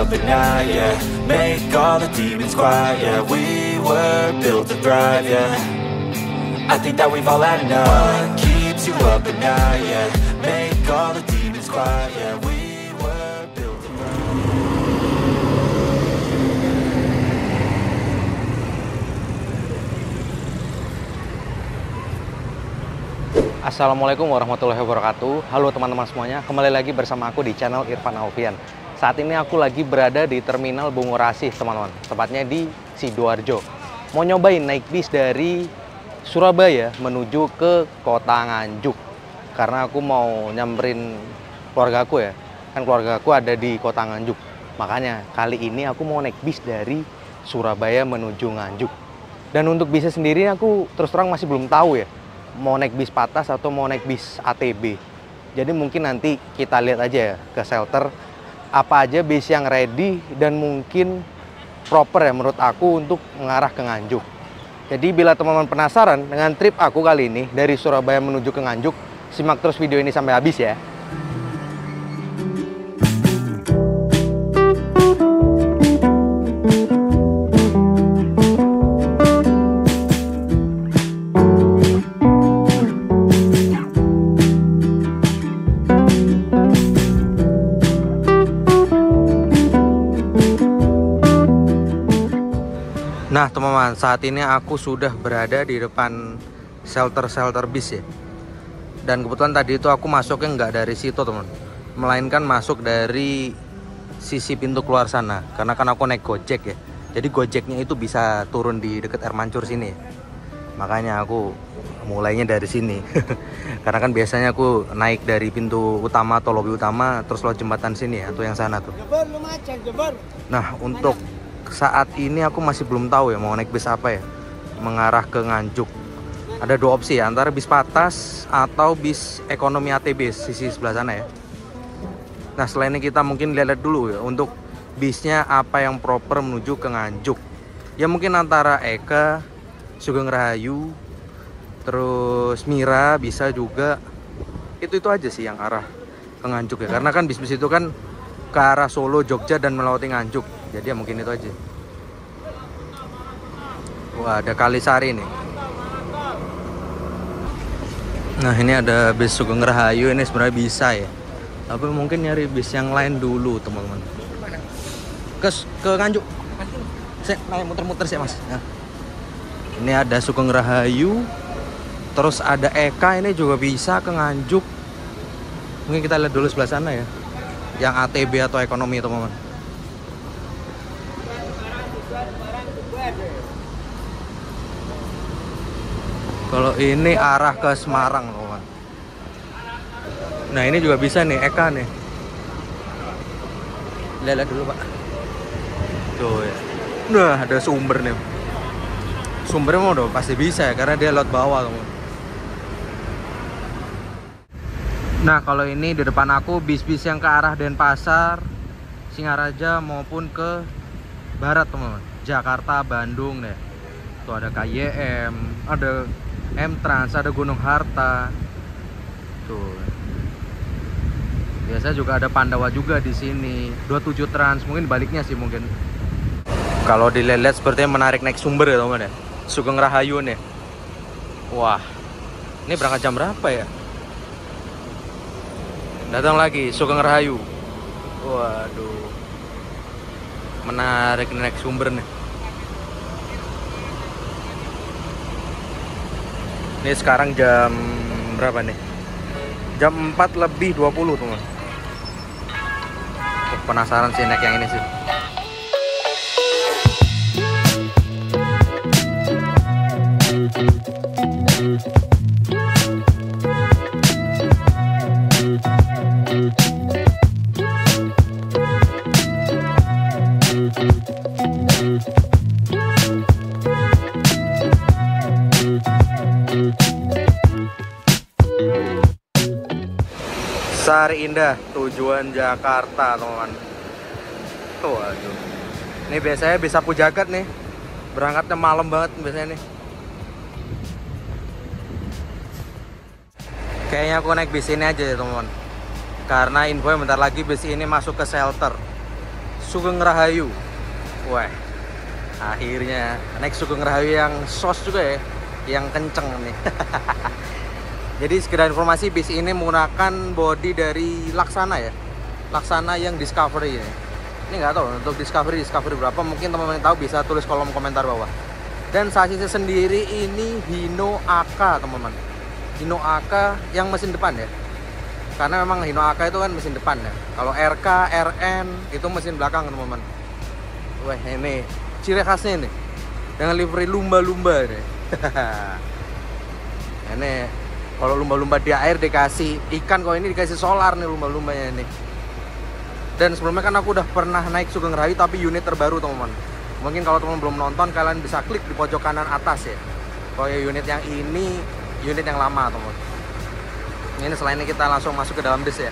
up at night, yeah. Make all the demons quiet, yeah. We were built to thrive, yeah. I think that we've all had enough. What keeps you up at night, yeah. Make all the demons quiet, yeah. We were built to thrive. Assalamualaikum warahmatullahi wabarakatuh. Halo teman-teman semuanya, kembali lagi bersama aku di channel Irfan Alfian. Saat ini aku lagi berada di Terminal Bungurasih teman-teman, tepatnya di Sidoarjo. Mau nyobain naik bis dari Surabaya menuju ke Kota Nganjuk. Karena aku mau nyamperin keluarga aku ya, kan keluarga aku ada di Kota Nganjuk. Makanya kali ini aku mau naik bis dari Surabaya menuju Nganjuk. Dan untuk bisnya sendiri aku terus terang masih belum tahu ya, mau naik bis Patas atau mau naik bis ATB. Jadi mungkin nanti kita lihat aja ya ke shelter apa aja bis yang ready dan mungkin proper ya menurut aku untuk mengarah ke Nganjuk. Jadi bila teman-teman penasaran dengan trip aku kali ini dari Surabaya menuju ke Nganjuk, simak terus video ini sampai habis ya. Nah teman-teman, saat ini aku sudah berada di depan shelter bis ya. Dan kebetulan tadi itu aku masuknya nggak dari situ teman, melainkan masuk dari sisi pintu keluar sana. Karena kan aku naik Gojek ya, jadi Gojeknya itu bisa turun di dekat Air Mancur sini ya. Makanya aku mulainya dari sini. Karena kan biasanya aku naik dari pintu utama atau lobi utama terus lewat jembatan sini ya, atau yang sana tuh. Nah untuk saat ini aku masih belum tahu ya mau naik bis apa ya mengarah ke Nganjuk. Ada dua opsi ya, antara bis Patas atau bis ekonomi ATB sisi sebelah sana ya. Nah setelah ini kita mungkin lihat dulu ya untuk bisnya apa yang proper menuju ke Nganjuk. Ya mungkin antara Eka, Sugeng Rahayu, terus Mira bisa juga. Itu aja sih yang arah ke Nganjuk ya, karena kan bis-bis itu kan ke arah Solo, Jogja dan melewati Nganjuk. Jadi ya mungkin itu aja. Wah ada Kalisari nih. Nah ini ada bis Sugeng Rahayu, ini sebenarnya bisa ya. Tapi mungkin nyari bis yang lain dulu teman-teman. Ke Nganjuk. Saya muter-muter sih mas. Nah, ini ada Sugeng Rahayu. Terus ada Eka, ini juga bisa ke Nganjuk. Mungkin kita lihat dulu sebelah sana ya, yang ATB atau ekonomi teman-teman. Kalau ini arah ke Semarang teman-teman. Nah ini juga bisa nih Eka nih. Lihat dulu pak. Tuh ya. Nah ada sumber nih. Sumbernya mau udah pasti bisa ya, karena dia lewat bawah teman. Nah kalau ini di depan aku bis-bis yang ke arah Denpasar, Singaraja maupun ke barat teman-teman, Jakarta, Bandung deh. Tuh ada KYM, ada M-Trans, ada Gunung Harta. Tuh. Biasa juga ada Pandawa juga di sini. 27 Trans, mungkin baliknya sih mungkin. Kalau dilihat sepertinya menarik naik sumber ya teman-teman ya. Sugeng Rahayu nih. Wah. Ini berangkat jam berapa ya? Datang lagi Sugeng Rahayu. Waduh. Menarik naik sumber nih. Ini sekarang jam berapa nih? Jam 4:20 teman. Penasaran sih naik yang ini sih. Sari Indah tujuan Jakarta teman-teman. Waduh. Ini biasanya bisa Sapu Jagat nih. Berangkatnya malam banget biasanya nih. Kayaknya aku naik bis ini aja ya teman-teman. Karena infonya bentar lagi bis ini masuk ke shelter Sugeng Rahayu. Wah, akhirnya naik Sugeng Rahayu yang sos juga ya, yang kenceng nih. Jadi sekedar informasi, bis ini menggunakan bodi dari Laksana ya, Laksana yang Discovery ya. Ini nggak tahu untuk Discovery berapa, mungkin teman-teman tahu bisa tulis kolom komentar bawah. Dan sasisnya sendiri ini Hino AK teman-teman, Hino AK yang mesin depan ya, karena memang Hino AK itu kan mesin depan ya. Kalau RK, RN itu mesin belakang teman-teman. Wah, ini ciri khasnya nih, dengan livery lumba-lumba nih. Ini kalau lumba-lumba di air dikasih ikan, kalau ini dikasih solar nih lumba-lumbanya ini. Dan sebelumnya kan aku udah pernah naik Sugeng Rahayu tapi unit terbaru teman-teman. Mungkin kalau teman belum nonton, kalian bisa klik di pojok kanan atas ya. Kalau unit yang ini unit yang lama teman-teman. Ini selain ini kita langsung masuk ke dalam bis ya.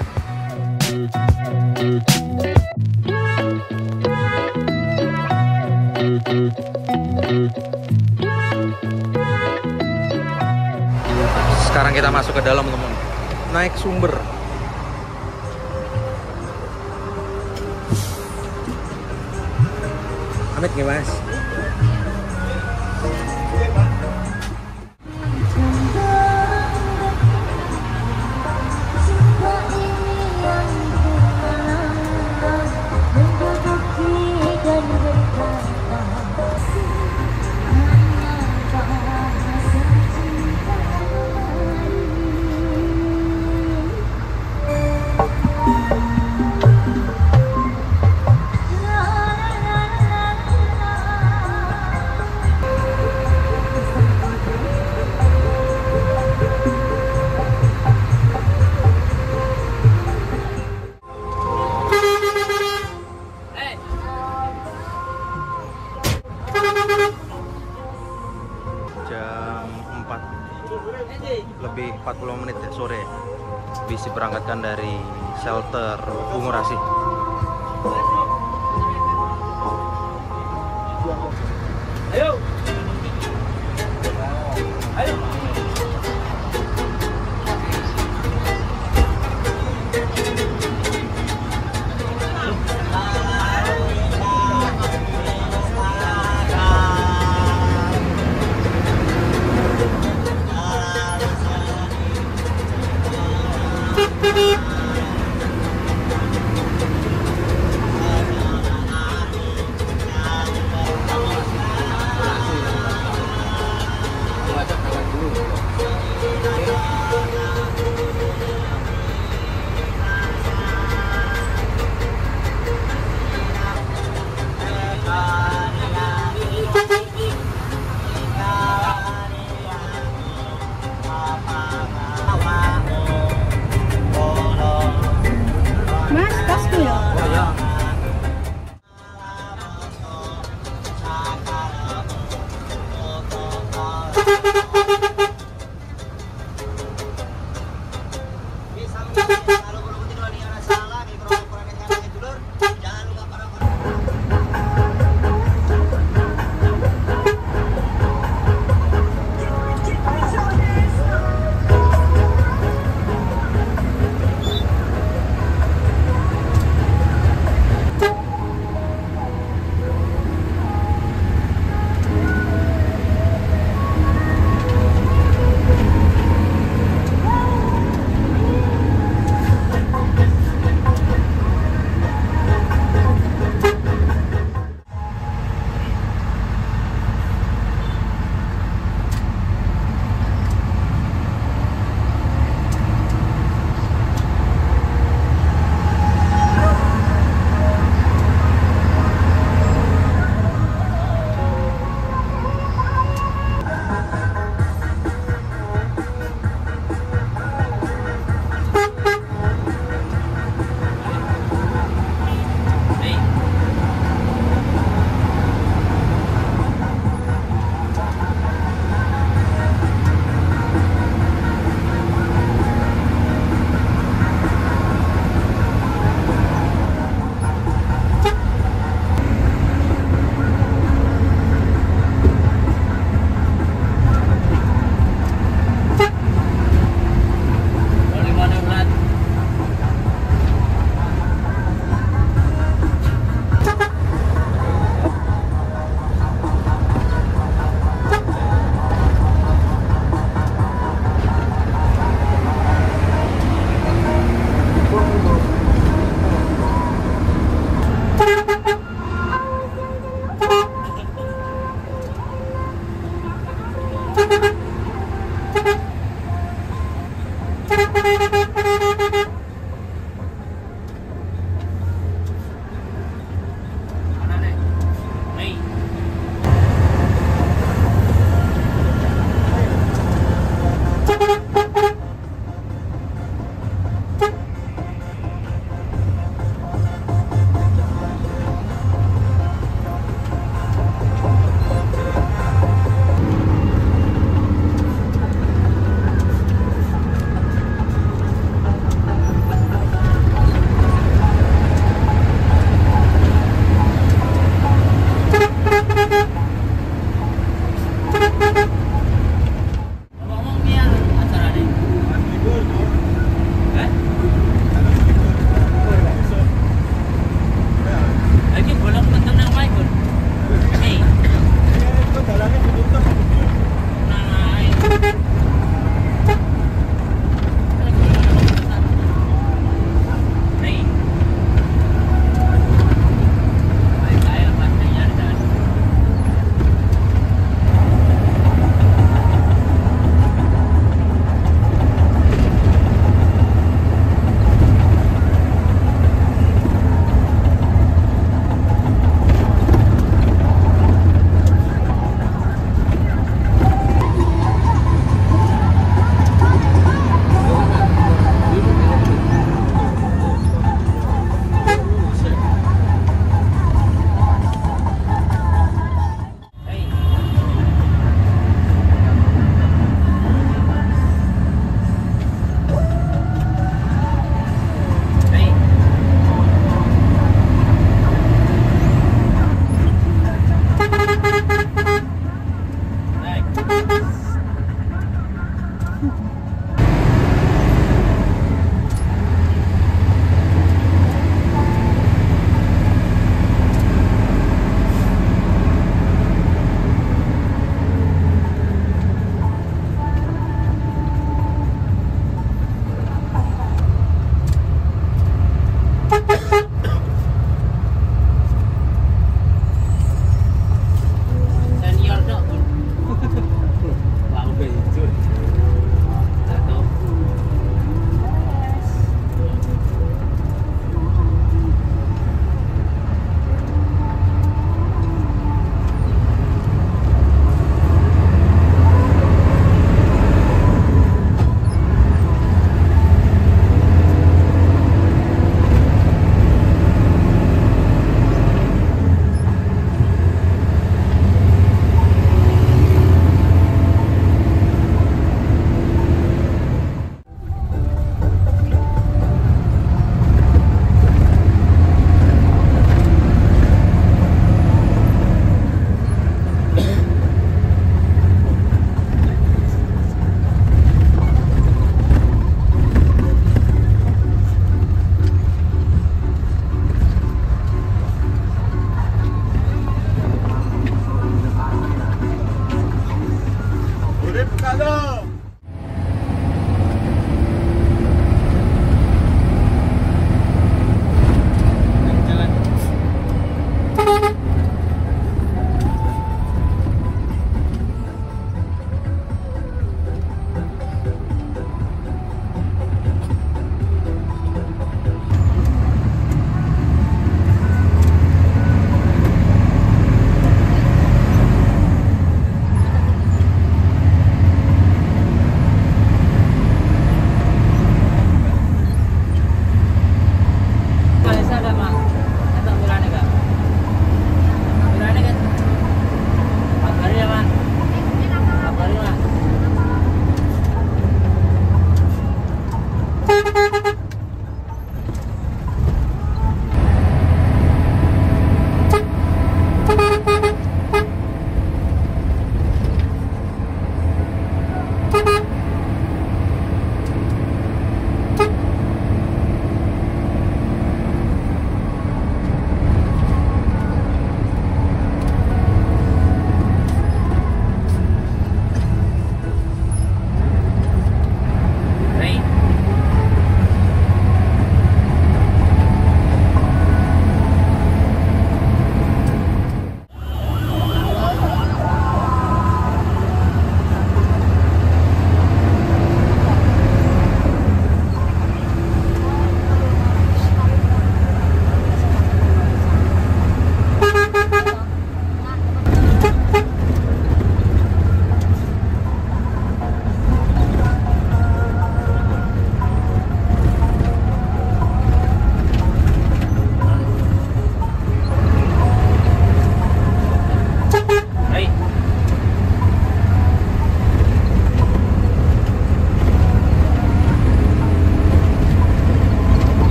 Sekarang kita masuk ke dalam teman-teman. Naik sumber. Amit nggak mas? Lebih 40 menit ya sore bisa berangkatkan dari shelter Bungurasi. Ayo. Ayo. Senior dong. Lampu hijau. Satu.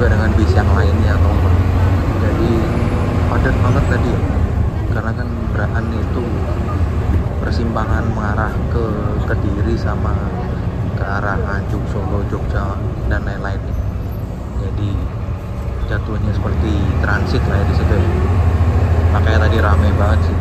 juga dengan bis yang lainnya teman-teman. Jadi padat banget tadi ya, karena kan Beraan itu persimpangan mengarah ke Kediri sama ke arah Nganjuk, Solo, Jogja dan lain-lain. Jadi jatuhnya seperti transit lah ya di situ ya. Makanya tadi rame banget sih.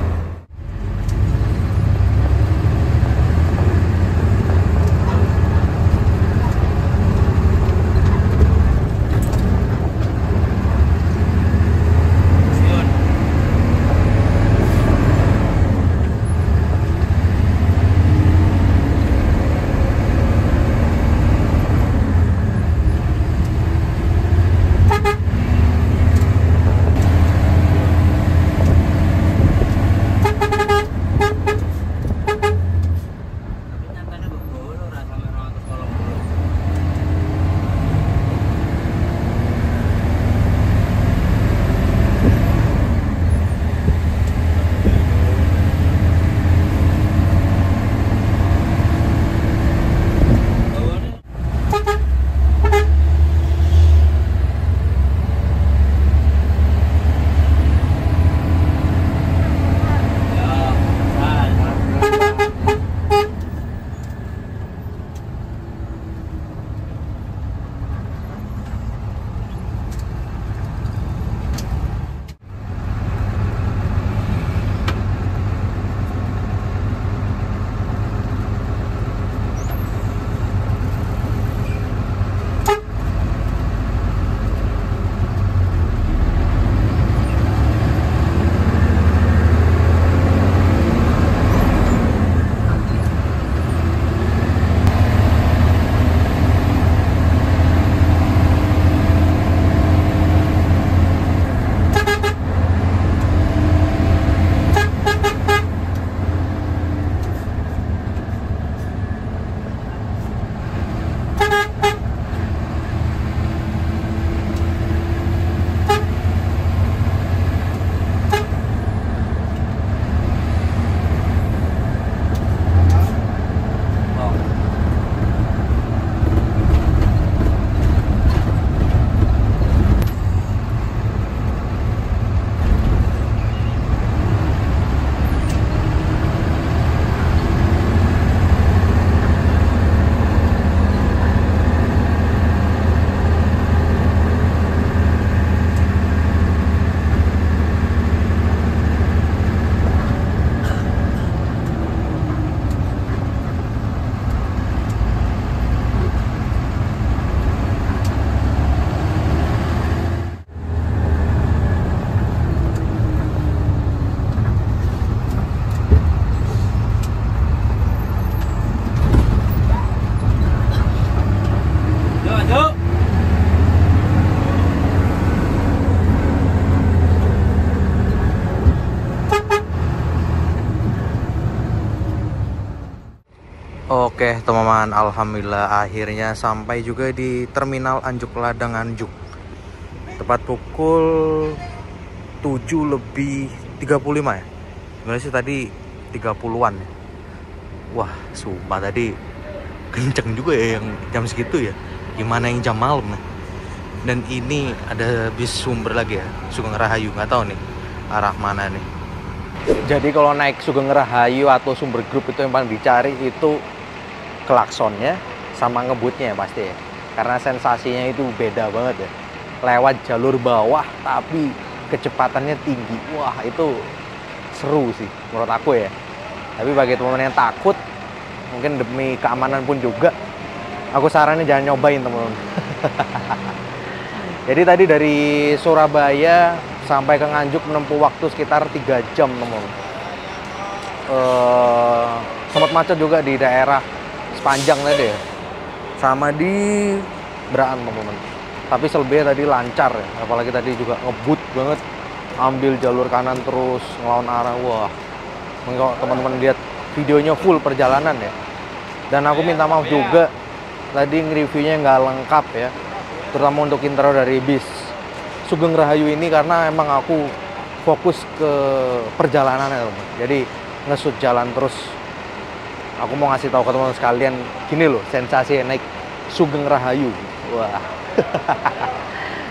Oke teman-teman, alhamdulillah akhirnya sampai juga di Terminal Anjuk Ladang Nganjuk. Tepat pukul 7:35 ya. Sebenarnya sih tadi 30-an ya. Wah, sumpah tadi kenceng juga ya yang jam segitu ya. Gimana yang jam malam ya. Dan ini ada bis Sumber lagi ya, Sugeng Rahayu, nggak tahu nih arah mana nih. Jadi kalau naik Sugeng Rahayu atau Sumber Group itu yang paling dicari itu klaksonnya sama ngebutnya ya pasti ya. Karena sensasinya itu beda banget ya. Lewat jalur bawah tapi kecepatannya tinggi. Wah, itu seru sih menurut aku ya. Tapi bagi teman-teman yang takut, mungkin demi keamanan pun juga, aku saranin jangan nyobain teman-teman. Jadi tadi dari Surabaya sampai ke Nganjuk menempuh waktu sekitar 3 jam teman-teman. Sempat macet juga di daerah sepanjang tadi ya, sama di Beraan teman-teman. Tapi selebihnya tadi lancar ya, apalagi tadi juga ngebut banget, ambil jalur kanan terus ngelawan arah. Wah, kalau teman-teman lihat videonya full perjalanan ya. Dan aku minta maaf juga tadi nge-reviewnya nggak lengkap ya, terutama untuk intro dari bis Sugeng Rahayu ini, karena emang aku fokus ke perjalanannya teman. Jadi ngesut jalan terus. Aku mau ngasih tahu ke teman-teman sekalian, gini loh sensasi naik Sugeng Rahayu. Wah.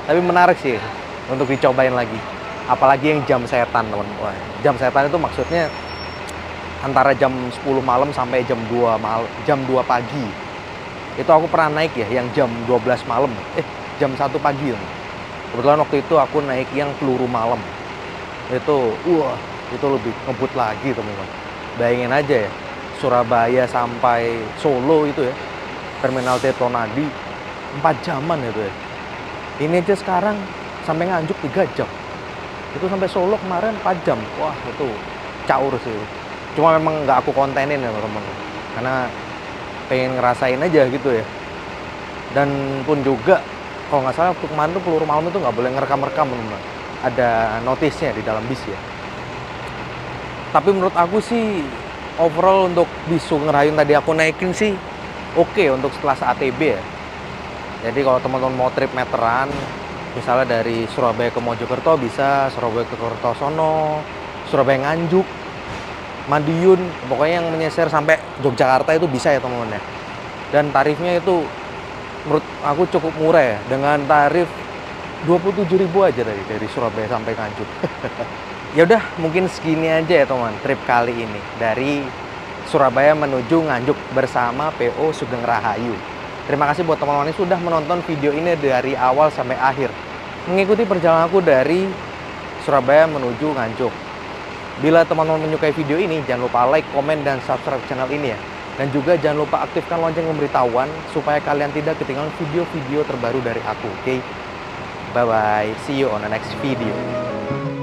Tapi menarik sih untuk dicobain lagi. Apalagi yang jam setan, teman. Wah, jam setan itu maksudnya antara jam 10 malam sampai jam 2 pagi. Itu aku pernah naik ya yang jam 12 malam. Jam 1 pagi. Teman. Kebetulan waktu itu aku naik yang peluru malam. Itu itu lebih ngebut lagi, teman-teman. Bayangin aja ya, Surabaya sampai Solo itu ya. Terminal Tirtonadi 4 jaman itu ya. Ini aja sekarang sampai Nganjuk 3 jam. Itu sampai Solo kemarin 4 jam. Wah, itu caur sih. Cuma memang nggak aku kontenin ya, teman-teman. Karena pengen ngerasain aja gitu ya. Dan pun juga, kalau nggak salah waktu kemarin tuh peluru malam itu nggak boleh ngerekam-rekam, teman-teman. Ada notisnya di dalam bis ya. Tapi menurut aku sih, overall untuk bis Sugerayun tadi aku naikin sih oke untuk kelas ATB ya. Jadi kalau teman-teman mau trip meteran, misalnya dari Surabaya ke Mojokerto bisa, Surabaya ke Kertosono, Surabaya Nganjuk, Madiun, pokoknya yang menyeser sampai Yogyakarta itu bisa ya teman-teman ya. Dan tarifnya itu menurut aku cukup murah ya, dengan tarif 27.000 aja dari Surabaya sampai Nganjuk. Ya udah, mungkin segini aja ya teman trip kali ini dari Surabaya menuju Nganjuk bersama PO Sugeng Rahayu. Terima kasih buat teman-teman yang sudah menonton video ini dari awal sampai akhir, mengikuti perjalanan aku dari Surabaya menuju Nganjuk. Bila teman-teman menyukai video ini, jangan lupa like, komen, dan subscribe channel ini ya. Dan juga jangan lupa aktifkan lonceng pemberitahuan supaya kalian tidak ketinggalan video-video terbaru dari aku. Oke? Bye-bye. See you on the next video.